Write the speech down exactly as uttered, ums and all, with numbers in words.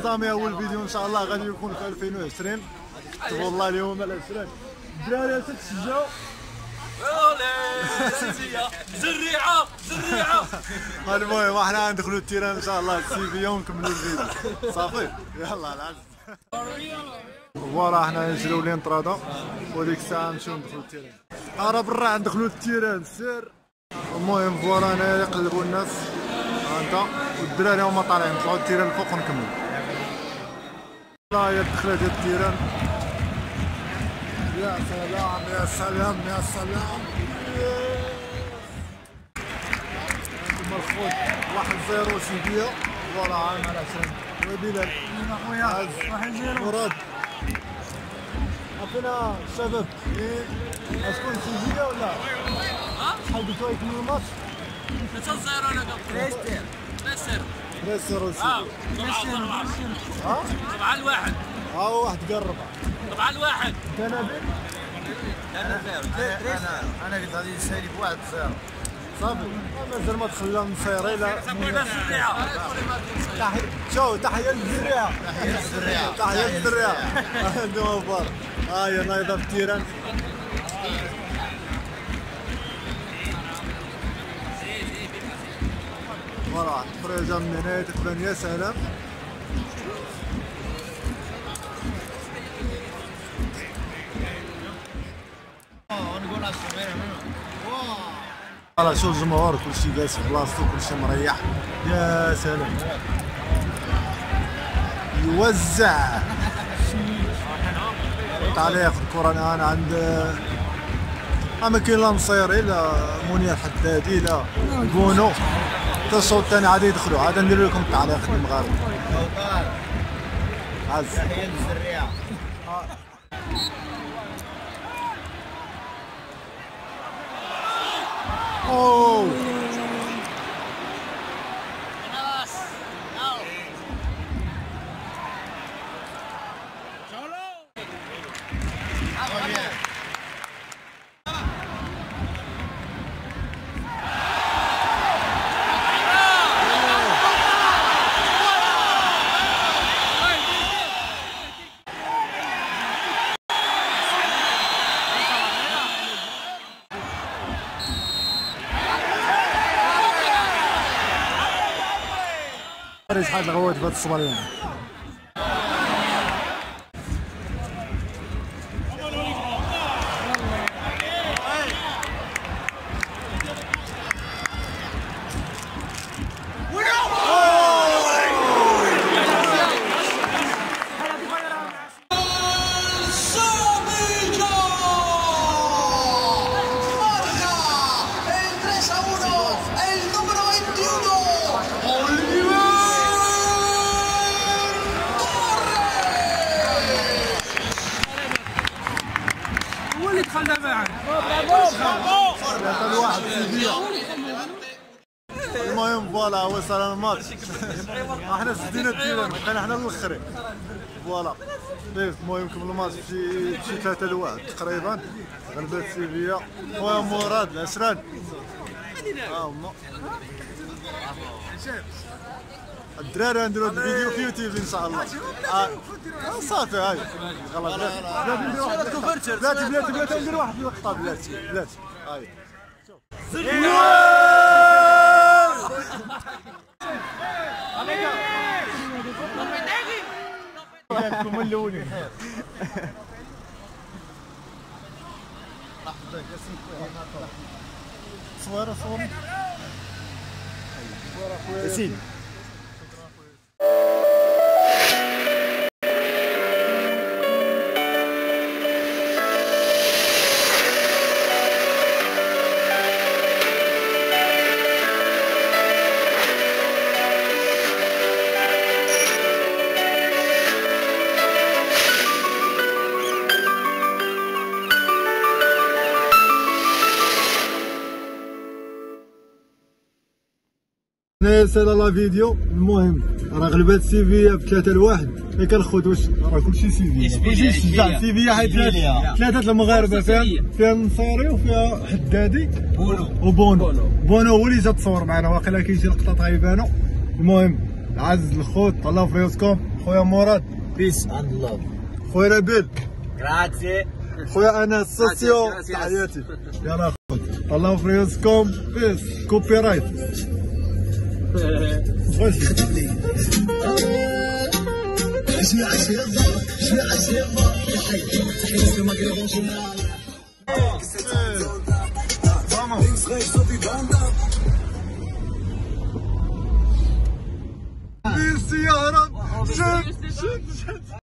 زامي اول فيديو ان شاء الله غادي يكون في ألفين وعشرين. كتبوا الله اليوم العشرين. الدراري تشجعوا. سيفيا زريعه زريعه. المهم احنا ندخلوا التيران ان شاء الله سيفيا ونكملوا الفيديو. صافي يلا العز. فوالا حنا نجريو لينطرادا وديك الساعه نمشيو ندخلوا التيران. ارا برا ندخلوا التيران سير. المهم فوالا هنايا يقلبوا الناس ها انت والدراري هما طالعين نطلعوا التيران الفوق ونكملوا. لا هي الدخله ديال التيران. يا سلام يا سلام يا سلام. عندكم الخوت واحد زيرو سيفيا. فوالا عام على عشرين وبلال خويا واحد زيرو مراد. عطينا الشباب شكون سيفيا ولا شحال قلتوا يكملوا الماتش؟ ثلاثة صفر انا قلت ثلاثة صفر ثلاثة صفر اه ها طبعا الواحد ها واحد قرب طبعا الواحد. انت نبيل؟ انا انا انا قلت غادي يسالي بواحد صفر صافي مازال ما دخلنا من السيارة لا تحية شو تحية للزريعة. تحية للزريعة تحية للزريعة. عندهم مبارك. ها هي نايضة في التيران. فوالا خريجة من هنا تقبل يا سلام. ونقول الصغيرة منو فوالا شوف الجمهور كلشي جالس في بلاصتو كلشي مريح. يا سلام يوزع تعليق الكرة الآن عند ما كاين لا نصيري لا منير الحدادي لا بونو. حتى الشوط الثاني عاد يدخلوا عاد ندير لكم التعليق المغاربة. عز تحية للزريعة. اوه شحال الغوات في هاد الصبريان. المهم فوالا وصل الماتش. احنا سدينا التيران بقينا حنا الاخرين. فوالا المهم كمل الماتش بشي بشي ثلاثة لواحد تقريبا. غلبت سيفيا خويا مراد العشران. ها هما الدراري نديرو الفيديو في يوتيوب ان شاء الله. آه صافي هاي غلط بلاتي ندير واحد بلاتي بلاتي بلاتي ندير واحد اللقطه بلاتي بلاتي هاي انتم الاولين. صوره صوره ياسين. سالا لا فيديو. المهم راه غلبات سيفيا بثلاثة لواحد. ياك الخوت واش راه كلشي سيفيا كلشي شجع سيفيا حيت ثلاثة المغاربة فيها فيها النصيري وفيها حدادي وبونو. بونو هو اللي جا تصور معنا واقيلا كيجي لقطات غيبانو. المهم العز الخوت الله في راسكم خويا مراد بيس اند لاف. خويا ربيل جراتسي. خويا انس سوسيو تحياتي. يلا الله يوفر رزقكم. بيس كوبي رايت. بيس يا رب.